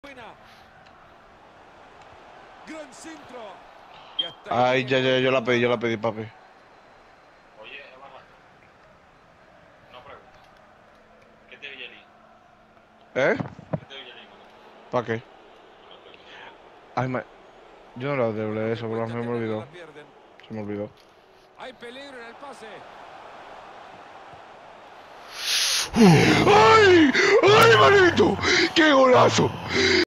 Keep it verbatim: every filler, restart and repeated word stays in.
Buena. Gran centro. Y hasta Ay, ahí ya, ya, encuentra yo la pedí, yo la jugada. pedí, papi. Oye, Eva, una pregunta. ¿Qué te oye el ¿Eh? ¿Qué te oye el hijo? ¿Para qué? No estoy viendo. Ay, ma... Yo no la Bueno, deblé que eso, pero cuenta se que me medio olvidó. la pierden. Se me olvidó. Hay peligro en el pase. ¡Ay! ¡Ay, manito! ¡Qué golazo!